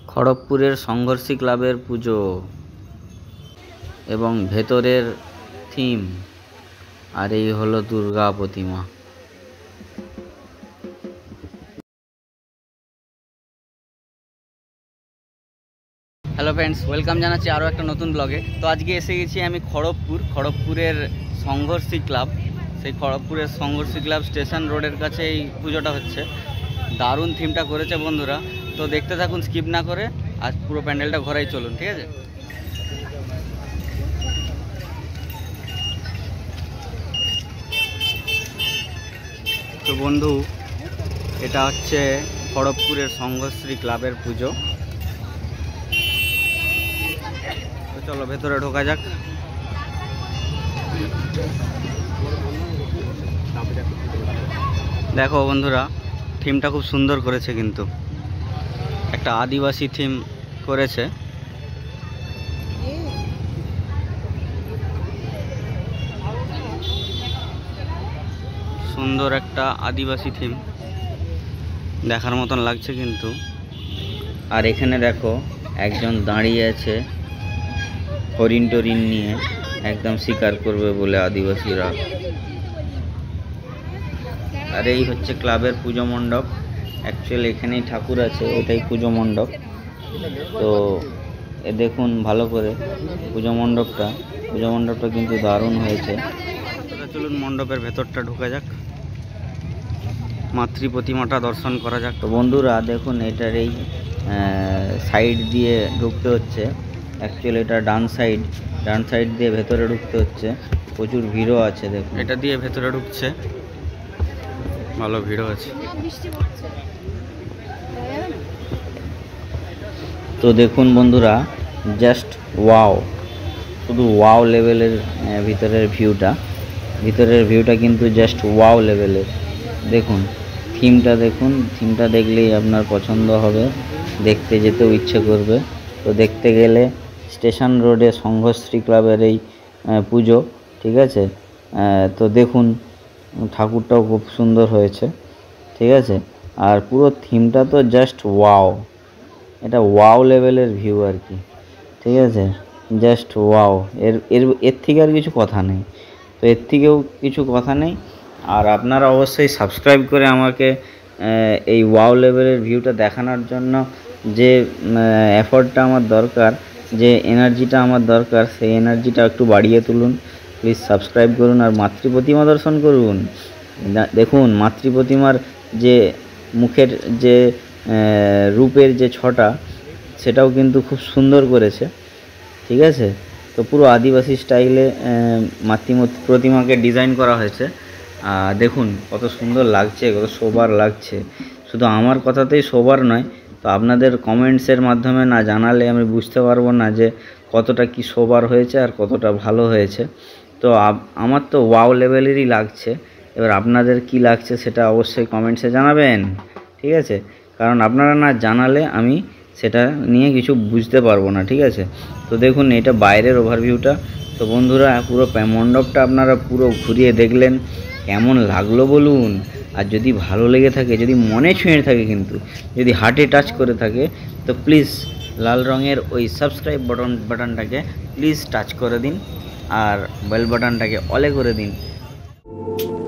খড়গপুরের সংঘর্ষী ক্লাবের পুজো এবং ভেতরের থিম। আর এই হলো দুর্গা প্রতিমা। হ্যালো ফ্রেন্ডস, ওয়েলকাম জানাচ্ছি আরও একটা নতুন ব্লগে। তো আজকে এসে গেছি আমি খড়গপুরের সংঘর্ষী ক্লাব। সেই খড়গপুরের সংঘর্ষী ক্লাব স্টেশন রোডের কাছে এই পুজোটা হচ্ছে। দারুণ থিমটা করেছে বন্ধুরা। তো দেখতে থাকুন স্কিপ না করে, আজ পুরো প্যান্ডেলটা ঘোরাই চলুন, ঠিক আছে? তো বন্ধু, এটা হচ্ছে খড়গপুরের সংঘর্ষী ক্লাবের পুজো। তো চলো ভেতরে ঢোকা যাক। দেখো বন্ধুরা, থিমটা খুব সুন্দর করেছে, কিন্তু একটা আদিবাসী থিম করেছে। সুন্দর একটা আদিবাসী থিম, দেখার মতন লাগছে কিন্তু। আর এখানে দেখো একজন দাঁড়িয়ে আছে হরিণ টরিণ নিয়ে, একদম শিকার করবে বলে আদিবাসীরা। আর এই হচ্ছে ক্লাবের পুজো মণ্ডপ। অ্যাকচুয়ালি এখানেই ঠাকুর আছে, এটাই পুজো মণ্ডপ। তো এ দেখুন ভালো করে পুজো মণ্ডপটা কিন্তু দারুণ হয়েছে। চলুন মণ্ডপের ভেতরটা ঢোকা যাক, মাতৃ প্রতিমাটা দর্শন করা যাক। তো বন্ধুরা দেখুন, এটার এই সাইড দিয়ে ঢুকতে হচ্ছে। অ্যাকচুয়ালি এটা ডান সাইড দিয়ে ভেতরে ঢুকতে হচ্ছে। প্রচুর ভিড়ও আছে, দেখুন এটা দিয়ে ভেতরে ঢুকছে, ভালো ভিড়ও আছে। তো দেখুন বন্ধুরা, জাস্ট ওয়াও, শুধু ওয়াও লেভেলের ভিতরের ভিউটা কিন্তু জাস্ট ওয়াও লেভেলের। দেখুন থিমটা দেখলেই আপনার পছন্দ হবে, দেখতে যেতেও ইচ্ছে করবে। তো দেখতে গেলে স্টেশন রোডে সংঘশ্রী ক্লাবের এই পুজো, ঠিক আছে? তো দেখুন ঠাকুরটাও খুব সুন্দর হয়েছে, ঠিক আছে? আর পুরো থিমটা তো জাস্ট ওয়াও, এটা ওয়াও লেভেলের ভিউ আর কি, ঠিক আছে? জাস্ট ওয়াও, এর থেকে আর কিছু কথা নেই। তো এর থেকেও কিছু কথা নেই। আর আপনারা অবশ্যই সাবস্ক্রাইব করে আমাকে এই ওয়াও লেভেলের ভিউটা দেখানোর জন্য যে এফর্টটা আমার দরকার, যে এনার্জিটা আমার দরকার, সেই এনার্জিটা একটু বাড়িয়ে তুলুন। প্লিজ সাবস্ক্রাইব করুন আর মাতৃ প্রতিমা দর্শন করুন। দেখুন মাতৃ প্রতিমার যে মুখের যে রূপের যে ছটা, সেটাও কিন্তু খুব সুন্দর করেছে, ঠিক আছে? তো পুরো আদিবাসী স্টাইলে মাতৃ প্রতিমাকে ডিজাইন করা হয়েছে। দেখুন কত সুন্দর লাগছে, কত সোবার লাগছে। শুধু আমার কথাতেই সোবার নয়, তো আপনাদের কমেন্টসের মাধ্যমে না জানালে আমি বুঝতে পারবো না যে কতটা কি সোবার হয়েছে আর কতটা ভালো হয়েছে। তো আমার তো ওয়াও লেভেলেরই লাগছে। এবার আপনাদের কি লাগছে সেটা অবশ্যই কমেন্টসে জানাবেন, ঠিক আছে? কারণ আপনারা না জানালে আমি সেটা নিয়ে কিছু বুঝতে পারবো না, ঠিক আছে? তো দেখুন এটা বাইরের ওভারভিউটা। তো বন্ধুরা পুরো মণ্ডপটা আপনারা পুরো ঘুরিয়ে দেখলেন, কেমন লাগলো বলুন। আর যদি ভালো লেগে থাকে, যদি মনে ছুঁয়ে থাকে, কিন্তু যদি হার্টে টাচ করে থাকে, তো প্লিজ লাল রঙের ওই সাবস্ক্রাইব বাটনটাকে প্লিজ টাচ করে দিন, আর বেল বাটনটাকে অলে করে দিন।